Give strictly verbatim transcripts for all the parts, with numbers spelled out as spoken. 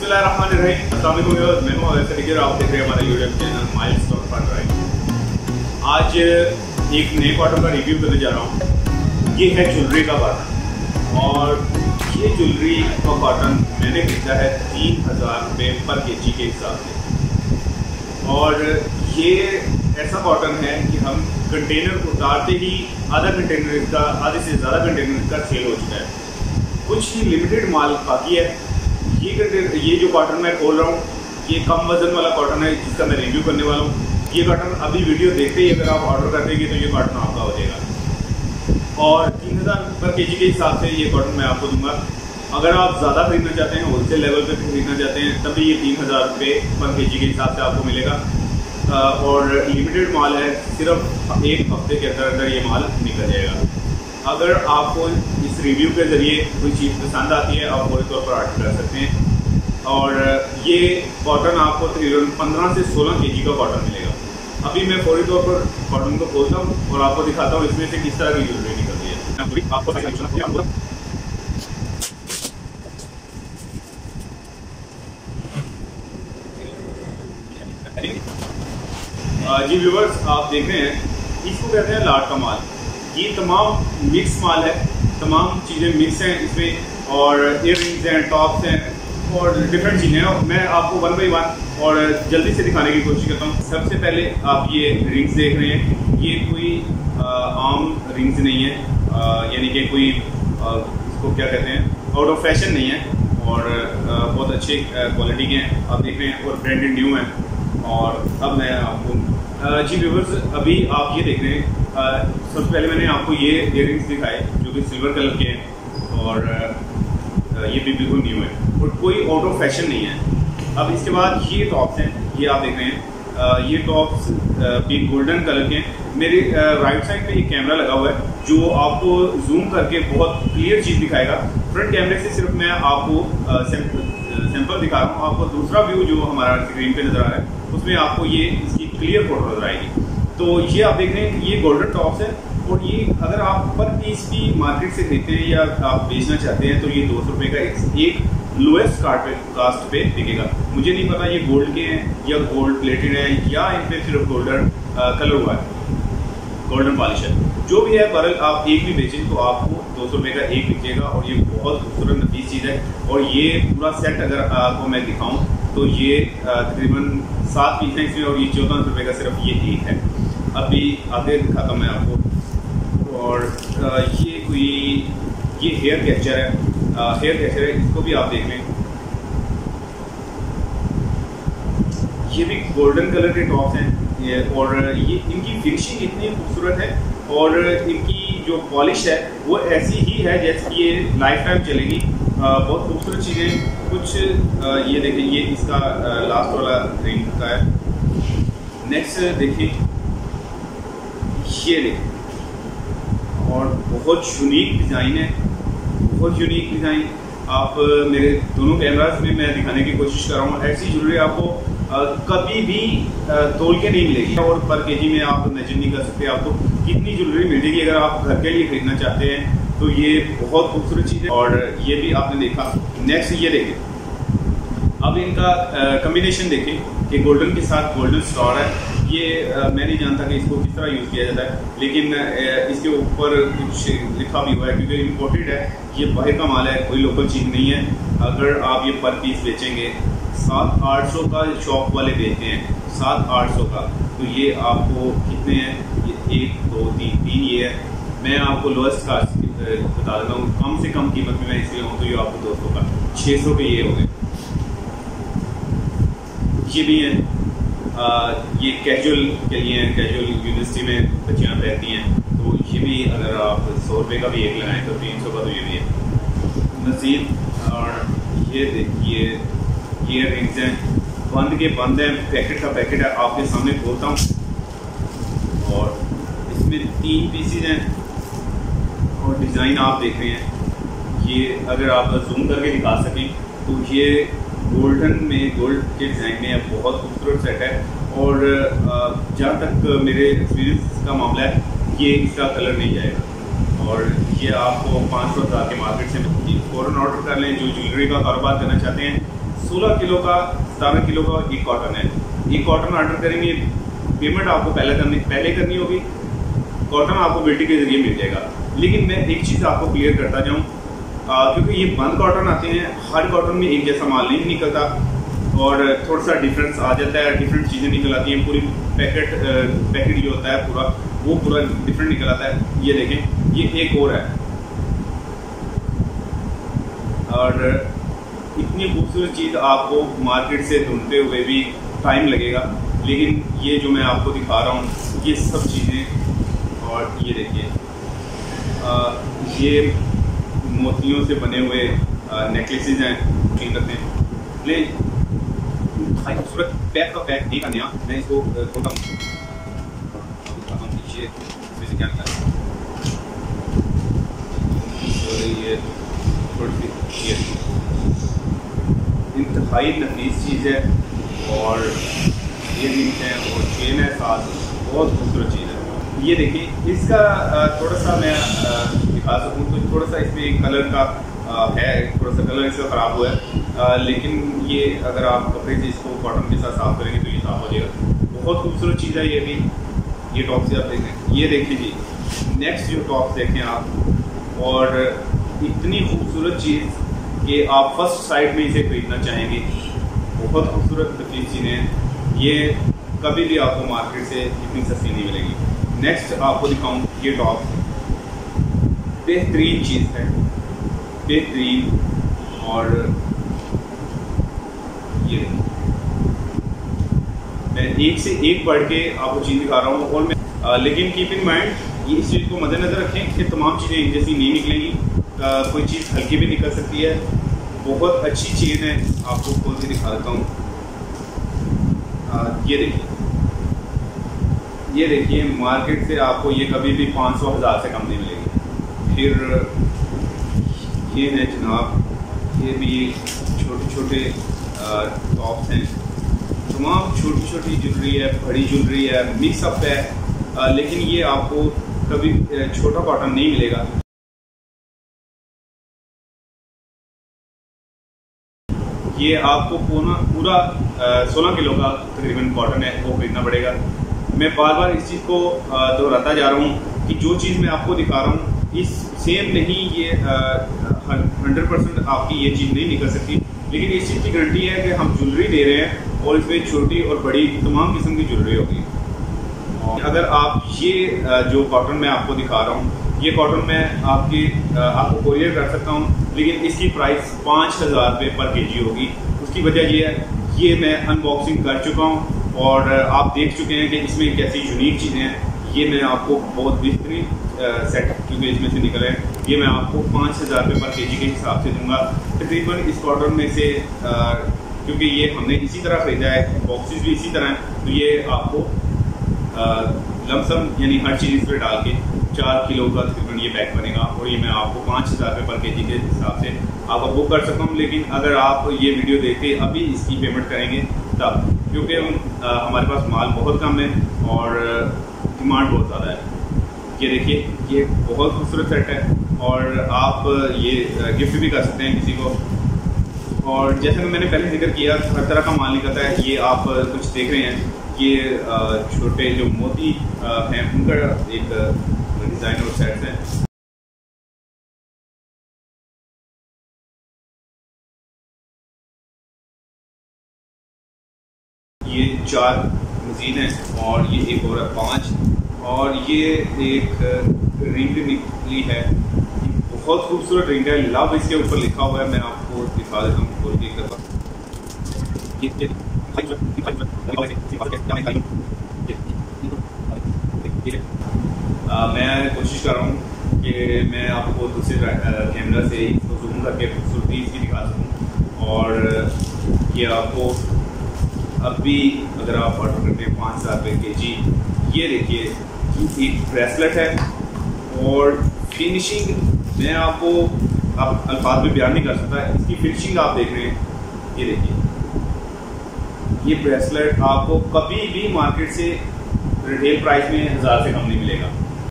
बिस्मिल्लाहिर्रहमानिर्रहीम। अस्सलाम वालेकुम व्यूअर्स, मैं हूं अवैस सलीम, आप देख रहे हैं हमारा YouTube channel miles stock fun ride. आज एक नए कॉटन का रिव्यू करने जा रहा हूं। ये है ज्वेलरी का कॉटन और ये ज्वेलरी का कॉटन मैंने खरीदा है तीन हज़ार रुपये पर के जी के हिसाब से। और ये ऐसा कॉटन है कि हम कंटेनर उतारते ही आधा कंटेनर इसका आधे से ज़्यादा कंटेनर इसका सेल हो चुका है। कुछ ही लिमिटेड माल बाकी है। ये कंटेनर ये जो कॉटन मैं खोल रहा हूँ ये कम वजन वाला कॉटन है जिसका मैं रिव्यू करने वाला हूँ। ये कॉटन अभी वीडियो देखते ही अगर आप ऑर्डर कर देंगे तो ये कॉटन आपका हो जाएगा और तीन हज़ार पर के जी के हिसाब से ये कॉटन मैं आपको दूंगा। अगर आप ज़्यादा खरीदना चाहते हैं, होलसेल लेवल पे खरीदना चाहते हैं, तभी ये तीन हज़ार रुपये पर के जी के हिसाब से आपको मिलेगा और लिमिटेड माल है। सिर्फ एक हफ्ते के अंदर अंदर ये माल निकल जाएगा। अगर आपको इस रिव्यू के ज़रिए कोई चीज़ पसंद आती है आप फौरी तौर पर ऑर्डर कर सकते हैं। और ये कॉटन आपको तकरीबन पंद्रह से सोलह के जी का कॉटन मिलेगा। अभी मैं फौरी तौर पर कॉटन को खोलता हूँ और आपको दिखाता हूँ इसमें से किस तरह की ज्वेलरी निकलती है। आपको जी व्यूवर्स, आप देख रहे हैं इसको कहते हैं लाट का माल। ये तमाम मिक्स माल है, तमाम चीज़ें मिक्स हैं इसमें और इयर रिंग्स हैं, टॉप्स हैं और डिफरेंट चीज़ें हैं। मैं आपको वन बाई वन और जल्दी से दिखाने की कोशिश करता हूँ। सबसे पहले आप ये रिंग्स देख रहे हैं, ये कोई आ, आम रिंग्स नहीं है, यानी कि कोई आ, इसको क्या कहते हैं आउट ऑफ फैशन नहीं है और आ, बहुत अच्छे क्वालिटी के हैं आप देख रहे हैं और ब्रांडेड न्यू हैं। और अब मैं आपको जी व्यूवर्स, अभी आप ये देख रहे हैं, सबसे पहले मैंने आपको ये इयररिंग्स दिखाए जो कि सिल्वर कलर के हैं और आ, ये भी बिल्कुल न्यू है और कोई आउट ऑफ फैशन नहीं है। अब इसके बाद ये टॉप्स हैं, ये आप देख रहे हैं, आ, ये टॉप्स भी गोल्डन कलर के हैं। मेरे राइट साइड पे एक कैमरा लगा हुआ है जो आपको जूम करके बहुत क्लियर चीज़ दिखाएगा। फ्रंट कैमरे से सिर्फ मैं आपको सैंपल दिखा रहा हूँ। आपको दूसरा व्यू जो हमारा स्क्रीन पे नजर आ रहा है उसमें आपको ये इसकी क्लियर फोटो नजर आएगी। तो ये आप देख रहे हैं ये गोल्डन टॉप्स है और ये अगर आप पर पीस भी मार्केट से खरीदते हैं या आप बेचना चाहते हैं तो ये दो सौ रुपये का एक, एक लोएस्ट कार्ड पे कास्ट पे बिकेगा। मुझे नहीं पता ये गोल्ड के हैं या गोल्ड प्लेटेड है या इन पे सिर्फ गोल्डन कलर हुआ है, गोल्डन पॉलिश है, जो भी है। बहरहाल आप एक भी बेचें तो आपको दो सौ रुपये का एक बिकेगा और ये बहुत खूबसूरत नफीस चीज़ है। और ये पूरा सेट अगर आपको मैं दिखाऊं तो ये तकरीबन सात पीस है इसमें और ये चौदह रुपये का सिर्फ ये एक है। अभी आगे दिखाता हूँ मैं आपको। और ये कोई ये हेयर कैचर है, हेयर कैचर है, इसको भी आप देख लें। ये भी गोल्डन कलर के टॉप्स हैं ये और ये इनकी फिनिशिंग इतनी खूबसूरत है और इनकी जो पॉलिश है वो ऐसी ही है जैसे कि ये लाइफ टाइम चलेगी। बहुत खूबसूरत चीज़ें कुछ आ, ये देखें, ये इसका आ, लास्ट वाला रिंग का है। नेक्स्ट देखिए, ये देखें और बहुत यूनिक डिज़ाइन है, बहुत यूनिक डिज़ाइन। आप मेरे दोनों कैमरास में मैं दिखाने की कोशिश कर रहा हूँ। ऐसी ज्वेलरी आपको आ, कभी भी आ, तोल के नहीं मिलेगी और पर केजी में आप इमेजिन नहीं कर सकते आपको कितनी ज्वेलरी मिल जाएगी। अगर आप घर के लिए खरीदना चाहते हैं तो ये बहुत खूबसूरत चीज़ है और ये भी आपने देखा। नेक्स्ट ये देखें, अब इनका कम्बिनेशन देखें कि गोल्डन के साथ गोल्डन स्टार है। ये आ, मैं नहीं जानता कि इसको किस तरह यूज़ किया जाता है, लेकिन आ, इसके ऊपर कुछ लिखा भी हुआ है क्योंकि इम्पोर्टेड है, ये बाहर का माल है, कोई लोकल चीज़ नहीं है। अगर आप ये पर पीस बेचेंगे सात आठ सौ का शॉप वाले बेचते हैं, सात आठ सौ का, तो ये आपको कितने हैं, ये एक दो तीन तीन ये है। मैं आपको लोएस्ट कास्ट बता देता हूँ, कम से कम कीमत में मैं इसलिए हूँ तो ये आपको दो सौ का छः सौ के ये हो गए। ये भी हैं, ये कैजुअल के लिए हैं, कैजुअल यूनिवर्सिटी में बच्चियाँ पहनती हैं, तो ये भी अगर आप सौ रुपये का भी एक लगाएं तो तीन सौ का तो ये भी है नज़ीर। और ये देखिए ये रिंग्स हैं, बंद के बंद हैं, पैकेट का पैकेट है, आपके सामने खोलता हूँ और इसमें तीन पीसीज हैं और डिज़ाइन आप देख रहे हैं। ये अगर आप जूम करके दिखा सकें तो ये गोल्डन में गोल्ड के डिज़ाइन में बहुत खूबसूरत सेट है और जहाँ तक मेरे एक्सपीरियंस का मामला है ये इसका कलर नहीं जाएगा और ये आपको पाँच सौ हज़ार के मार्केट से फ़ौरन ऑर्डर कर लें। जो ज्वेलरी का कारोबार करना चाहते हैं सोलह किलो का, सतारह किलो का एक कॉटन है। ये कॉटन ऑर्डर करेंगे, पेमेंट आपको पहले करनी पहले करनी होगी, कॉटन आपको बिल्टी के जरिए मिल जाएगा। लेकिन मैं एक चीज़ आपको क्लियर करता जाऊँ, क्योंकि ये बंद कॉटन आते हैं, हर कॉटन में एक जैसा माल नहीं निकलता और थोड़ा सा डिफरेंस आ जाता है, डिफरेंट चीज़ें निकल आती हैं। पूरी पैकेट पैकेट जो होता है पूरा वो पूरा डिफरेंट निकल आता है। ये देखें, ये एक और है और इतनी खूबसूरत चीज़ आपको मार्केट से ढूंढते हुए भी टाइम लगेगा, लेकिन ये जो मैं आपको दिखा रहा हूँ ये सब चीज़ें। और ये देखिए, ये मोतियों से बने हुए नेकलेसेस हैं, करते हैं ले खूबसूरत पैक का पैक नहीं करने। मैं इसको खोलता हूँ, क्या ये थोड़ी सी इंतहाई नफीस चीज़ है और ये रिंग है और चेन है साथ, बहुत खूबसूरत चीज़ है। ये देखिए, इसका थोड़ा सा मैं दिखा सकूँ तो थोड़ा सा इसमें कलर का है, थोड़ा सा कलर इसका ख़राब हुआ है, लेकिन ये अगर आप कपड़े से इसको कॉटन के साथ साफ करेंगे तो ये साफ हो जाएगा। बहुत खूबसूरत चीज़ है ये भी। ये टॉप से आप देखें, ये देखिए जी, नेक्स्ट जो टॉप देखें आप, और इतनी खूबसूरत चीज़ कि आप फर्स्ट साइड में इसे खरीदना चाहेंगे। बहुत खूबसूरत नफीस चीज़ें हैं, ये कभी भी आपको मार्केट से इतनी सस्ती नहीं मिलेगी। नेक्स्ट आपको दिखाऊं, ये टॉप बेहतरीन चीज़ है, बेहतरीन। और ये मैं एक से एक बढ़ के आपको चीज़ दिखा रहा हूँ और मैं आ, लेकिन कीप इन माइंड, ये इस चीज़ को मद्देनजर रखें कि तमाम चीज़ें एक जैसी नहीं निकलेंगी, आ, कोई चीज़ हल्की भी निकल सकती है। बहुत अच्छी चेन है, आपको खोल के दिखा देता हूँ। ये देखिए, ये देखिए, मार्केट से आपको ये कभी भी पाँच सौ हज़ार से कम नहीं मिलेगी। फिर ये है जनाब, ये भी छोटे छोटे टॉप्स हैं, तमाम छोटी छोटी ज्वेलरी है, बड़ी ज्वेलरी है, मिक्सअप है, आ, लेकिन ये आपको कभी छोटा कॉटन नहीं मिलेगा। ये आपको पूरा पूरा सोलह किलो का तकरीबन कॉटन है, वो खरीदना पड़ेगा। मैं बार बार इस चीज़ को दोहराता जा रहा हूँ कि जो चीज़ मैं आपको दिखा रहा हूँ इस सेम नहीं, ये हंड्रेड परसेंट आपकी ये चीज़ नहीं निकल सकती, लेकिन इस चीज़ की गारंटी है कि हम ज्वेलरी दे रहे हैं और इसमें छोटी और बड़ी तमाम किस्म की ज्वेलरी होगी। अगर आप ये जो कॉटन मैं आपको दिखा रहा हूँ, ये कॉटन मैं आपकी आपको कोरियर कर सकता हूँ, लेकिन इसकी प्राइस पाँच हज़ार रुपये पर केजी होगी। उसकी वजह ये है, ये मैं अनबॉक्सिंग कर चुका हूँ और आप देख चुके हैं कि इसमें कैसी यूनिक चीज़ें हैं। ये मैं आपको बहुत बेहतरीन सेट क्योंकि इसमें से निकले हैं, ये मैं आपको पाँच हज़ार रुपये पर केजी के हिसाब से दूंगा तकरीबन। इस कॉटन में से आ, क्योंकि ये हमने इसी तरह ख़रीदा है, बॉक्सेस भी इसी तरह हैं, तो ये आपको लमसम यानी हर चीज़ इस पर डाल के चार किलो का तकरीबन ये पैक बनेगा और ये मैं आपको पाँच हज़ार रुपये पर के जी के हिसाब से आपको बुक कर सकता हूँ। लेकिन अगर आप ये वीडियो देख के अभी इसकी पेमेंट करेंगे तब, क्योंकि हमारे पास माल बहुत कम है और डिमांड बहुत ज़्यादा है। ये देखिए, ये बहुत खूबसूरत सेट है और आप ये गिफ्ट भी कर सकते हैं किसी को। और जैसे मैंने पहले जिक्र किया, हर तरह का माल निकलता है। ये आप कुछ देख रहे हैं, ये छोटे जो मोती हैं उनका एक डिज़ाइन और सेट है। ये चार मजीद हैं और ये एक और है पाँच, और ये एक रिंग निकली है, बहुत खूबसूरत रिंग है, लव इसके ऊपर लिखा हुआ है। मैं आपको दिखा देता हूँ खोल के एक दफ़ा। मैं कोशिश कर रहा हूँ कि मैं आपको दूसरे कैमरा से इसको जूम करके खूबसूरती इसकी दिखा सकूँ। और ये आपको अभी अगर आप ऑर्डर करते हैं पाँच हज़ार रुपये के जी, ये देखिए एक ब्रेसलेट है और फिनिशिंग मैं आपको आप अल्फाज में बयान नहीं कर सकता। इसकी फिनिशिंग आप देख रहे हैं, ये देखिए, ये ब्रेसलेट आपको कभी भी मार्केट से रिटेल प्राइस में हज़ार से कम नहीं मिलेगा।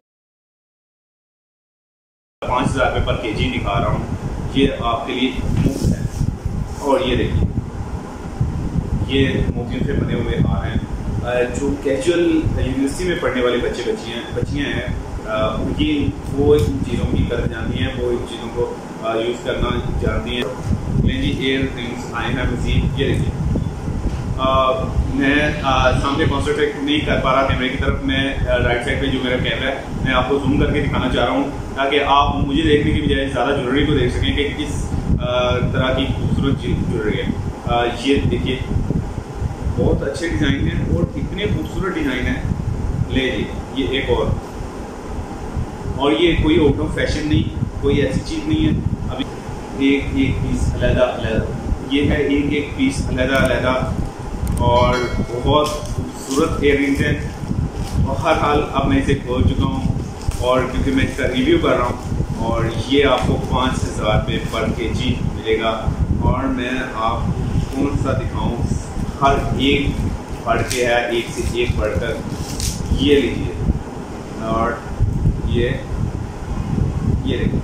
पाँच हज़ार रुपये पर के जी दिखा रहा हूँ, ये आपके लिए मुफ्त है। और ये देखिए, ये मोतियों से बने हुए हार हैं। जो कैजुअल यूनिवर्सिटी में पढ़ने वाले बच्चे बच्चियाँ बच्चियाँ हैं ये वो इन चीज़ों की कदर जानती हैं, वो इन चीज़ों को यूज़ करना जानती हैं। मैं जी एयर रिंग्स आए हैं मज़ीद। ये देखिए मैं आ, सामने कॉन्सेंट्रेट नहीं कर पा रहा कैमरे की तरफ। मैं राइट साइड पे जो मेरा कैमरा है मैं आपको जूम करके दिखाना चाह रहा हूँ ताकि आप मुझे देखने की बजाय ज़्यादा ज्वेलरी को देख सकें कि किस तरह की खूबसूरत ज्वेलरी है। ये देखिए बहुत अच्छे डिज़ाइन हैं और इतने खूबसूरत डिज़ाइन हैं। ले जी ये एक और और ये कोई आउट ऑफ फैशन नहीं, कोई ऐसी चीज़ नहीं है। अभी एक एक पीस अलहदा अलहदा ये है, एक एक पीस अलहदा अलहदा और बहुत खूबसूरत इयररिंग्स हैं। और हर हाल अब मैं इसे खोल चुका हूँ और क्योंकि मैं इसका रिव्यू कर रहा हूँ और ये आपको पाँच हज़ार रुपये पर के जी मिलेगा। और मैं आपको कौन सा दिखाऊँ, हर एक बढ़ के है, एक से एक बढ़कर। ये लीजिए और ये ये देखिए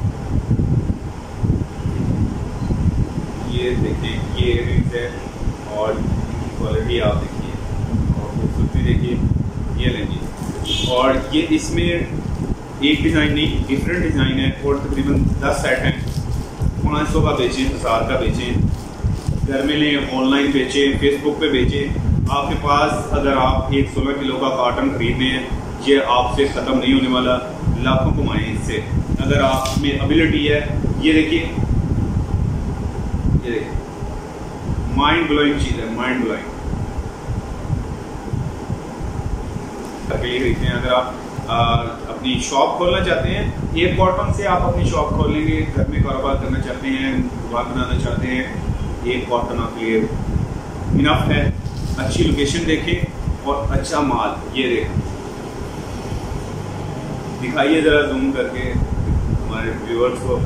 ये देखें ये इयररिंग्स है और क्वालिटी आप देखिए और खूबसूरती देखिए। ये लेंगे और ये इसमें एक डिज़ाइन नहीं डिफरेंट डिज़ाइन है और तकरीबन दस सेट हैं। पाँच सौ का बेचें, हज़ार का बेचें, घर में लें, ऑनलाइन बेचें, फेसबुक पे बेचें। आपके पास अगर आप एक सोलह किलो का कार्टन खरीदने हैं ये आपसे ख़त्म नहीं होने वाला, लाखों कमाएं इससे अगर आप में एबिलिटी है। ये देखिए ये देखिए माइंड ब्लोइंग चीज़ है, माइंड ब्लोइंग। खरीदते हैं अगर आप आ, अपनी शॉप खोलना चाहते हैं, एक कॉटन से आप अपनी शॉप खोल लेंगे, घर में कारोबार करना चाहते हैं, दुकान बनाना चाहते हैं, एक कॉटन आपके लिए इनफ है। अच्छी लोकेशन देखें और अच्छा माल। ये देखें दिखाइए ज़रा जूम करके हमारे व्यूअर्स को।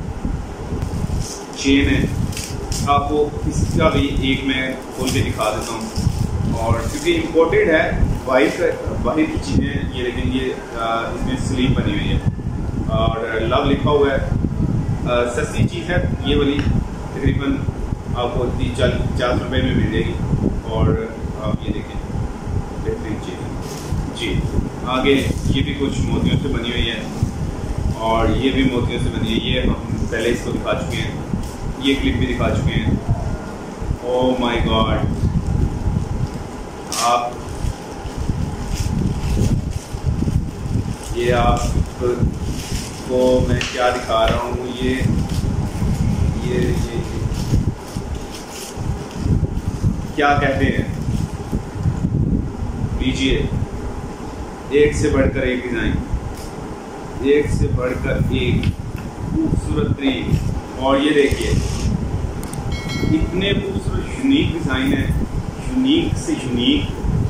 चेन है, आपको इसका भी एक मैं खोल के दिखा देता हूँ और क्योंकि इम्पोर्टेड है वाइट वाइट की चीज़ें। ये लेकिन ये इसमें स्लीव बनी हुई है और लव लिखा हुआ है। आ, सस्ती चीज़ है ये वाली, तकरीबन आपको तीस चालीस रुपये में मिल जाएगी। और आप ये देखें बेहतरीन चीज़ है जी। आगे ये भी कुछ मोतियों से बनी हुई है और ये भी मोतियों से बनी है। ये हम पहले इसको दिखा चुके हैं, ये क्लिप भी दिखा चुके हैं। ओह माय गॉड, आप ये आपको मैं क्या दिखा रहा हूँ, ये ये ये, ये क्या कहते हैं, लीजिए एक से बढ़कर एक डिज़ाइन, एक से बढ़कर एक खूबसूरत तरीन। और ये देखिए इतने खूबसूरत यूनिक डिज़ाइन है, यूनिक से यूनिक।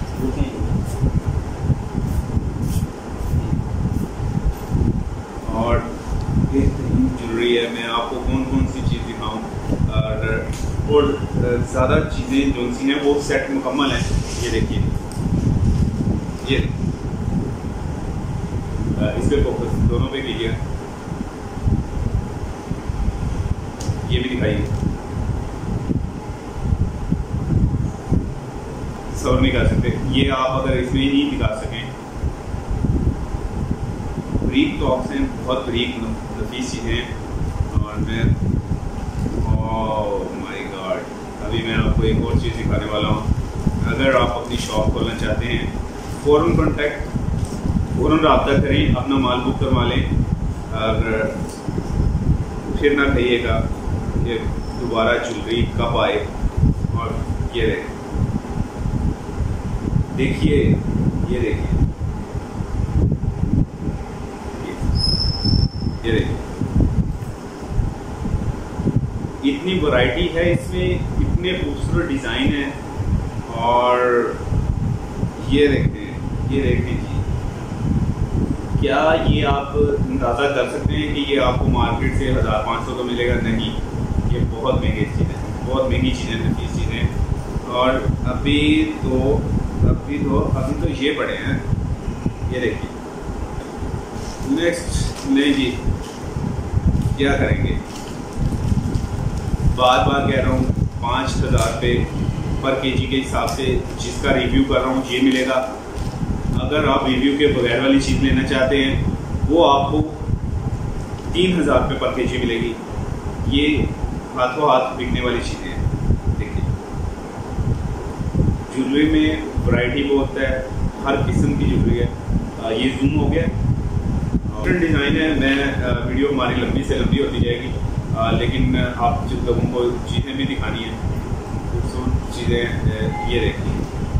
और बेहतरीन ज्वेलरी है। मैं आपको कौन कौन सी चीज़ दिखाऊं और ज़्यादा चीज़ें जो सी हैं वो सेट मुकम्मल है। ये देखिए ये इस पे फोकस दोनों पे कीजिए। ये भी दिखाइए, सबर नहीं कर सकते ये आप अगर इसमें ही दिखा सकें। ब्रीक टॉप्स हैं, बहुत ब्रीक नफीस चीज़ें। और मैं ओह माय गॉड, अभी मैं आपको एक और चीज़ दिखाने वाला हूँ। अगर आप अपनी शॉप खोलना चाहते हैं फ़ौरन कॉन्टैक्ट फ़ौरन रब्ता करें, अपना माल बुक करवा लें। अगर फिर ना कहिएगा कि दोबारा ज्वेलरी कब आए। और ये देखिए ये देखिए ये देखिए इतनी वैरायटी है इसमें, इतने खूबसूरत डिज़ाइन है। और ये देखें ये देखें जी, क्या ये आप अंदाज़ा कर सकते हैं कि ये आपको मार्केट से हज़ार पाँच सौ का मिलेगा? नहीं, ये बहुत महंगी चीज़ें, बहुत महंगी चीज़ें, नफीस चीज़ें। और अभी तो अभी तो अभी तो ये पड़े हैं। ये देखिए नेक्स्ट नहीं जी, क्या करेंगे? बार बार कह रहा हूँ पाँच हज़ार रुपये पर केजी के हिसाब से जिसका रिव्यू कर रहा हूँ ये मिलेगा। अगर आप रिव्यू के बगैर वाली चीज़ लेना चाहते हैं वो आपको तीन हज़ार रुपये पर केजी मिलेगी। ये हाथों हाथ बिकने वाली चीज़ें हैं। देखिए ज्वेलरी में वैरायटी बहुत है, हर किस्म की ज्वेलरी है। ये जूम हो गया, डिफरेंट डिज़ाइन है। मैं वीडियो हमारी लंबी से लंबी होती जाएगी, आ, लेकिन आप जिन लोगों को चीज़ें भी दिखानी है, खूबसूरत चीज़ें ये देखिए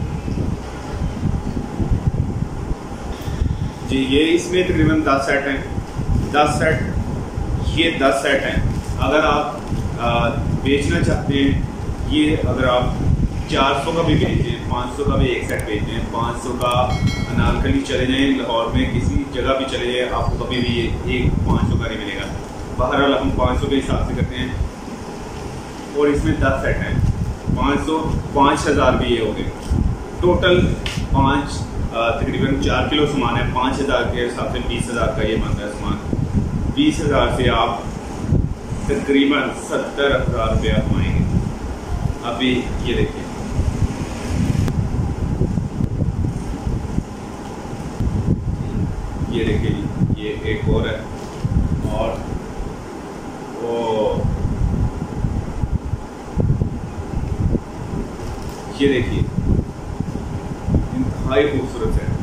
जी। ये इसमें तकरीबन दस सेट हैं, दस सेट ये दस सेट हैं। अगर आप आ, बेचना चाहते हैं, ये अगर आप चार सौ का भी बेचें, पाँच सौ का भी एक सेट बेचें, पाँच सौ का अनारकली चले जाएँ, लाहौर में किसी जगह भी चले जाए, आपको कभी भी ये एक पाँच सौ का नहीं मिलेगा। बहरहाल हम पाँच सौ के हिसाब से करते हैं। और इसमें दस सेट हैं, पाँच सौ पाँच हज़ार भी ये हो गए। टोटल पाँच तकरीबन चार किलो सामान है। पाँच हज़ार के हिसाब से बीस हज़ार का ये बनता है सामान। बीस हज़ार से आप तकरीबन सत्तर हज़ार रुपया कमाएंगे। अभी ये देखिए ये देखिए ये एक और है। और ओ ये देखिए इंतहाई खूबसूरत है।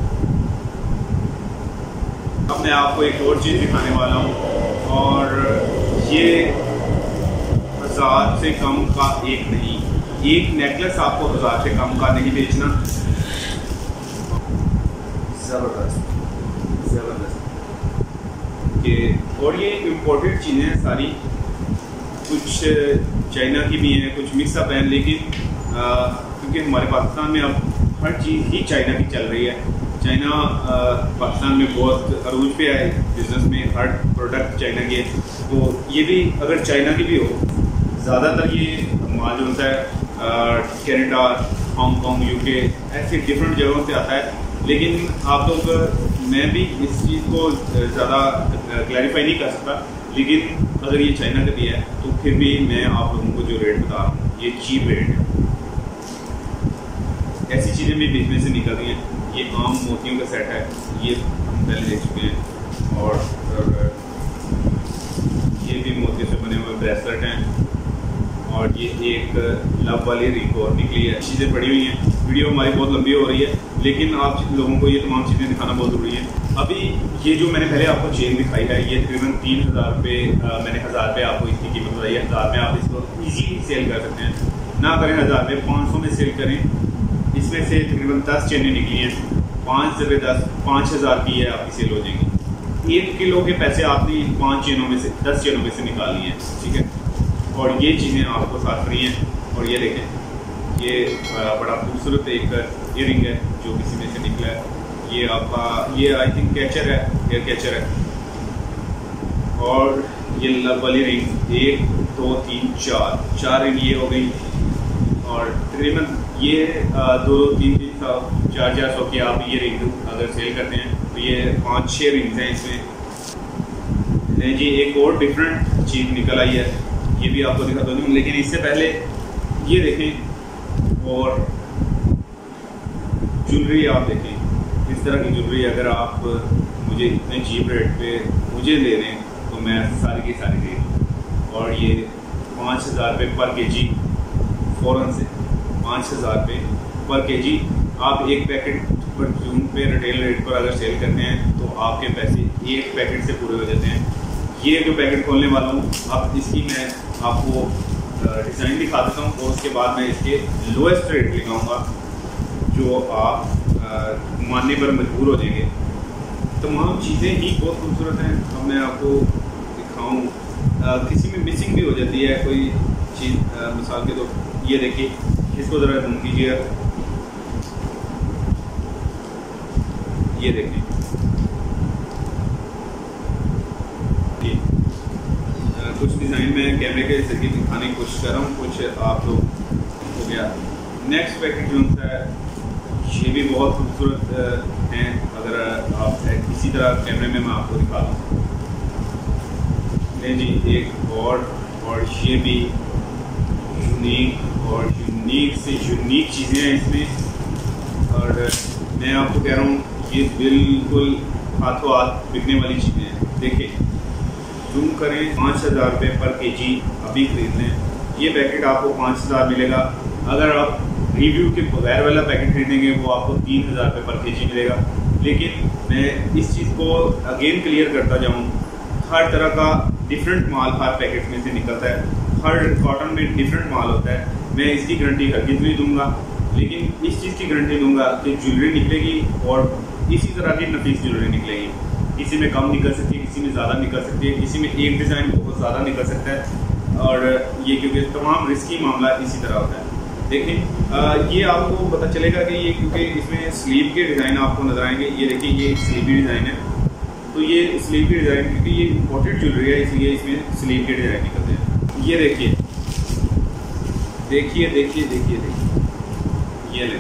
अब मैं आपको एक और चीज़ दिखाने वाला हूँ, और ये हज़ार से कम का एक नहीं, एक नेकलेस आपको हज़ार से कम का नहीं बेचना। ज़बरदस्त ज़बरदस्त ये, और ये इम्पोर्टेड चीज़ें हैं सारी, कुछ चाइना की भी हैं, कुछ मिक्सअप हैं, लेकिन क्योंकि हमारे पाकिस्तान में अब हर चीज़ ही चाइना की चल रही है। चाइना पाकिस्तान में बहुत अरूज पे है बिजनेस में, हर प्रोडक्ट चाइना की है। तो ये भी अगर चाइना की भी हो, ज़्यादातर ये माल जो होता है कनाडा, हांगकॉन्ग, यूके ऐसे डिफरेंट जगहों से आता है। लेकिन आप लोग, मैं भी इस चीज़ को ज़्यादा क्लैरिफाई नहीं कर सकता, लेकिन अगर ये चाइना का भी है तो फिर भी मैं आप लोगों को जो रेट बता रहा हूँ ये चीप रेट है। ऐसी चीज़ें भी बिजनेस से निकल रही हैं। ये आम मोतियों का सेट है, ये हम पहले देख चुके हैं। और, और ये भी मोतियों से बने हुए ब्रेसलेट हैं। और ये एक लव वाली रिंग और निकली है। चीज़ें पड़ी हुई हैं। वीडियो हमारी बहुत लंबी हो रही है, लेकिन आप लोगों को ये तमाम चीज़ें दिखाना बहुत ज़रूरी है। अभी ये जो मैंने पहले आपको चेन दिखाई है, ये तकरीबन तीन हज़ार रुपये, मैंने हज़ार रुपये आपको इसकी कीमत बताई है। हज़ार में आप इसको ईजीली सेल कर सकते हैं। ना करें हज़ार में, पाँच सौ में सेल करें। इसमें से तकरीबन दस चेनें निकली हैं, पाँच जगह दस, पाँच हज़ार की है आपकी सेल हो जाएगी। एक किलो के पैसे आपने इन पाँच चेनों में से, दस चेनों में से निकाल लिए हैं, ठीक है। और ये चीज़ें आपको साथ फ्री हैं। और ये देखें, ये बड़ा खूबसूरत एक ईयरिंग है जो किसी में से निकला है। ये आपका, ये आई थिंक कैचर है, एयर कैचर है। और ये लव वाली रिंग, एक दो तीन चार चार रिंग ये हो गई। और तकरीबन ये दो दो तीन तीन सौ चार चार सौ की आप ये रिंग अगर सेल करते हैं तो ये पाँच छः रिंग्स हैं इसमें। जी एक और डिफरेंट चीज़ निकल आई है, ये भी आपको दिखाता हूँ, लेकिन इससे पहले ये देखें। और ज्वेलरी आप देखें, इस तरह की ज्वेलरी अगर आप मुझे इतने चीप रेट पे मुझे दे दें तो मैं सारी की सारी दे दूँ। और ये पाँच हज़ार रुपये पर के जी फ़ौरन से, पाँच हज़ार रुपये पर के जी। आप एक पैकेट परफ्यूम पे रिटेल रेट पर अगर सेल करते हैं तो आपके पैसे एक पैकेट से पूरे हो जाते हैं। ये जो पैकेट खोलने वाला हूँ, अब इसकी मैं आपको डिज़ाइन दिखा देता हूँ और उसके बाद मैं इसके लोएस्ट रेट दिखाऊँगा जो आप मानने पर मजबूर हो जाएंगे। तमाम चीज़ें ही बहुत खूबसूरत हैं। अब मैं आपको दिखाऊँ, किसी में मिसिंग भी हो जाती है कोई चीज़, मिसाल के तो ये देखिए, इसको ज़रा जूम कीजिए, ये देखिए, कुछ डिज़ाइन में कैमरे के जरिए दिखाने की कोशिश कर रहा हूँ, कुछ आप लोग हो गया। नेक्स्ट पैकेट जो है ये भी बहुत खूबसूरत हैं। अगर आप इसी तरह कैमरे में मैं आपको दिखा दूँ, नहीं जी एक और और ये भी यूनिक और यूनिक से यूनिक चीज़ें हैं इसमें। और मैं आपको कह रहा हूँ ये बिल्कुल हाथों हाथ बिकने वाली चीज़ें हैं। देखिए जूम करें, पाँच हज़ार रुपये पर के जी अभी खरीद लें। ये पैकेट आपको पाँच हज़ार मिलेगा। अगर आप रिव्यू के बगैर वाला पैकेट खरीदेंगे वो आपको तीन हज़ार रुपये पर के जी मिलेगा। लेकिन मैं इस चीज़ को अगेन क्लियर करता जाऊँ, हर तरह का डिफरेंट माल हर पैकेट में से निकलता है, हर कॉटन में डिफरेंट माल होता है। मैं इसकी गारंटी हरगिज़ नहीं दूंगा, लेकिन इस चीज़ की गारंटी दूंगा कि ज्वेलरी निकलेगी और इसी तरह की नफीस ज्वेलरी निकलेगी। किसी में कम निकल सकती है, किसी में ज़्यादा निकल सकती है, किसी में एक डिज़ाइन बहुत ज़्यादा निकल सकता है। और ये क्योंकि तमाम रिस्की मामला इसी तरह होता है। देखिए ये आपको पता चलेगा कि ये क्योंकि इसमें स्लीव के डिज़ाइन आपको नजर आएंगे। ये देखिए ये स्लीवी डिज़ाइन है, तो ये स्लीव की डिज़ाइन क्योंकि ये इम्पोर्टेड ज्वेलरी है इसलिए इसमें स्लीव के डिज़ाइन निकलते हैं। ये देखिए देखिए देखिए देखिए देखिए ये ले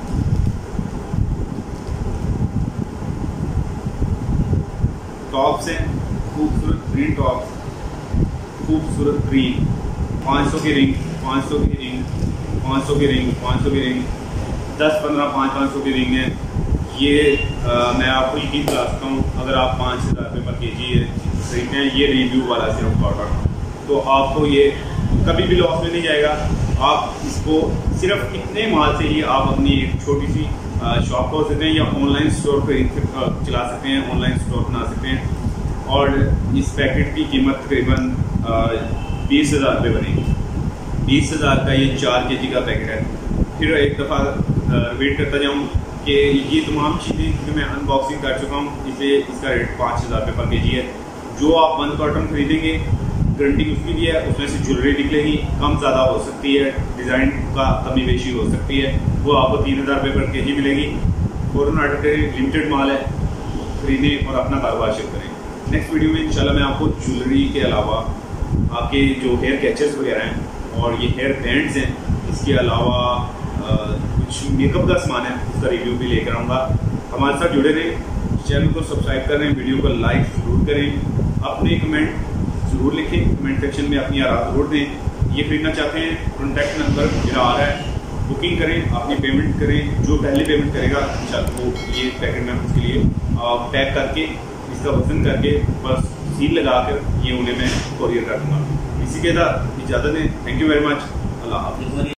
टॉप्स हैं, खूबसूरत ग्रीन टॉप्स, खूबसूरत ग्रीन, पाँच सौ की रिंग, पाँच सौ की रिंग, पाँच सौ की रिंग, पाँच सौ की रिंग, दस पंद्रह पाँच पाँच सौ की रिंग है। ये आ, मैं आपको यकीन दिला सकता हूँ अगर आप पाँच हज़ार रुपये पर के जी खरीदते हैं ये रिव्यू वाला सिर्फ कॉटन, तो आपको ये कभी भी लॉस में नहीं जाएगा। आप इसको सिर्फ इतने माल से ही आप अपनी एक छोटी सी शॉप खोल सकते हैं या ऑनलाइन स्टोर खरीद चला सकते हैं, ऑनलाइन स्टोर बना सकते हैं। और इस पैकेट की कीमत तकरीबन बीस हज़ार रुपये बनेगी। बीस हज़ार का ये चार के जी का पैकेट है। फिर एक दफ़ा रिपीट करता जाऊँ कि ये तमाम चीज़ें क्योंकि मैं अनबॉक्सिंग कर चुका हूँ, इसे इसका रेट पाँच हज़ार रुपये पर के जी है। जो आप वन कॉटन खरीदेंगे गारंटी उसकी भी है, उसमें से ज्वेलरी निकलेगी, कम ज़्यादा हो सकती है, डिज़ाइन का कमी बेशी हो सकती है, वो आपको तीन हज़ार रुपये पर के जी मिलेगी। फॉरेन आर्टिकल लिमिटेड माल है, खरीदें और अपना कारोबार शुरू करें। नेक्स्ट वीडियो में इंशाल्लाह मैं आपको ज्वेलरी के अलावा आपके जो हेयर कैचेस वगैरह हैं और ये हेयर बैंड्स हैं, इसके अलावा आ, कुछ मेकअप का सामान है उसका रिव्यू भी लेकर आऊँगा। हमारे साथ जुड़े रहें, चैनल को सब्सक्राइब करें, वीडियो को लाइक ज़रूर करें, अपने कमेंट ज़रूर लिखें, कमेंट सेक्शन में अपनी आराम ज़रूर दें। ये खरीदना चाहते हैं कॉन्टैक्ट नंबर मेरा आ रहा है, बुकिंग करें, अपनी पेमेंट करें। जो पहले पेमेंट करेगा इंशाल्लाह वो ये पैकेट में उसके लिए पैक करके इसका वजन करके बस सील लगा कर ये उन्हें मैं कोरियर कर दूँगा। इसी के साथ इजाज़त दें। Thank you very much. अल्लाह हाफ़िज़।